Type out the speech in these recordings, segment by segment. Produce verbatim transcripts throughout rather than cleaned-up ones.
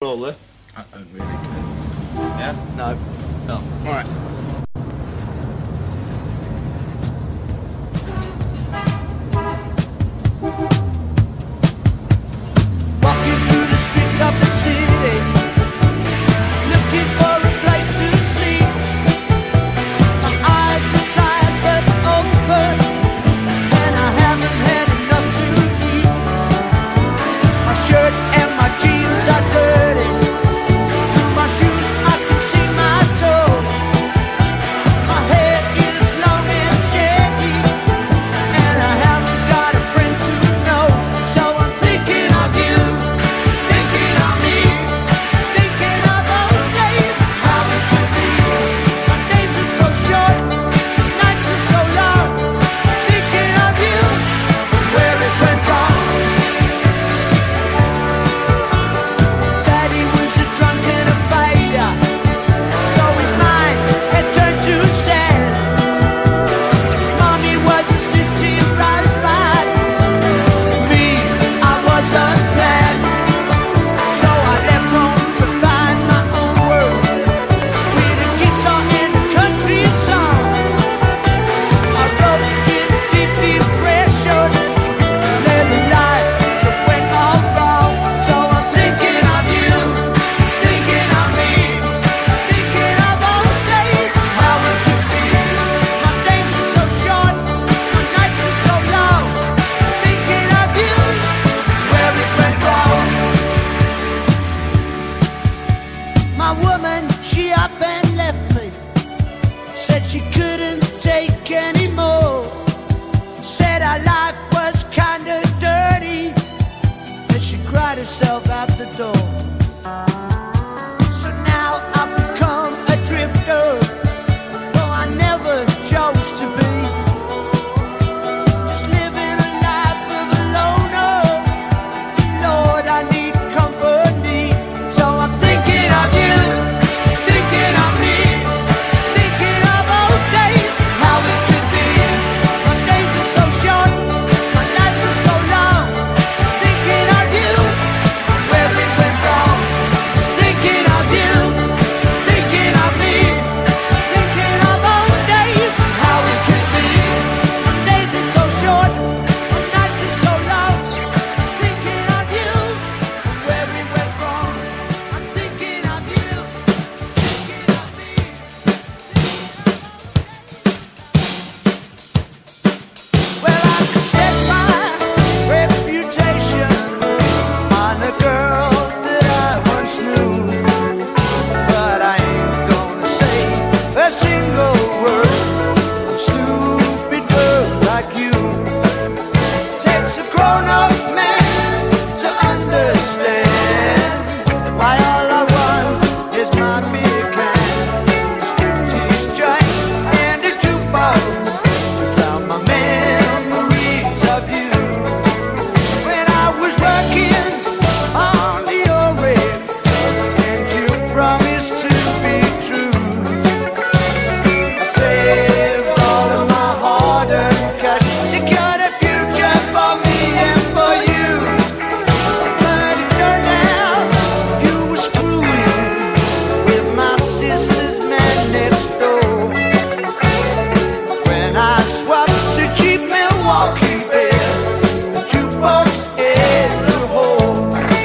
Roller. I don't really care. Yeah? No. No. Alright. Walking through the streets of the city, looking for a place to sleep. My eyes are tired but open, and I haven't had enough to eat. My shirt and my jeans are dirty. Through my shoes I can see my toe. My hair is long and shaggy, and I haven't got a friend to know. So I'm thinking of you, thinking of me, thinking of those days, how it could be. My days are so short, nights are so long. Thinking of you, where it went wrong. Daddy was a drunk and a failure, so his mind had turned to sand. Mommy was a city rosebud, me, I was unplanned. So I left home to find my own world, with a guitar and a country song. I wrote in deep depression, led a life that went all wrong. So I'm thinking of you, thinking of me, thinking of old days, how it could be. My days are so short, my nights are so long. Thinking of you, where it went wrong. My woman, she up and left me, said she couldn't take any more. Said our life was kinda dirty, and she cried herself out the door. So now I've become a drifter, though I never chose to be. Just living a life of a loner. Lord, I need company. So I'm thinking of you, thinking of me, thinking of old days, how it could be. My days are so short, my nights are so long. Thinking of you, where it went wrong. Thinking of you, thinking of me, thinking of old days, how it could be. My days are so short, my nights are so long. Thinking of you, where it went wrong. I'm thinking of you, thinking of me. Well, I could stake my reputation on a girl that I once knew, but I ain't gonna say a single word. I'm stupid girl like you. Takes a grown-up man to understand why all I want is my beer can, a striptease joint, and a jukebox to drown my memories of you. When I was working on the Orient, and you promised to be true, I saved all of my hard-earned cash, secured a future for me and for you. But it turned out you were screwing with my sister's man next door. When I swapped to cheap Milwaukee beer, the jukebox hit the hole.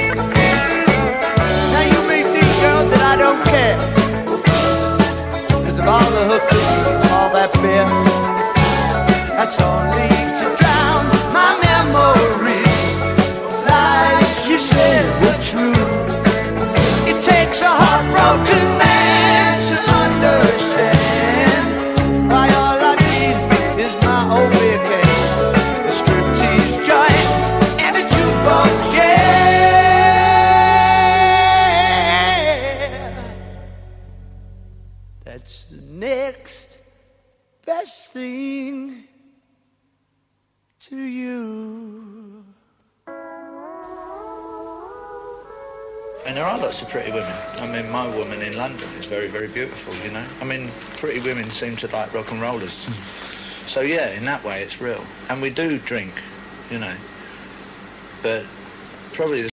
Now you may think, girl, that I don't care, 'cause of all the hookers and all that beer, that's only to drown my memories. Lies you said were true. It takes a heartbroken man to understand why all I need is my old beer can, a striptease joint, and a jukebox, yeah. That's the next best thing to you. And there are lots of pretty women. I mean, my woman in London is very, very beautiful, you know? I mean, pretty women seem to like rock and rollers. So, yeah, in that way, it's real. And we do drink, you know. But probably the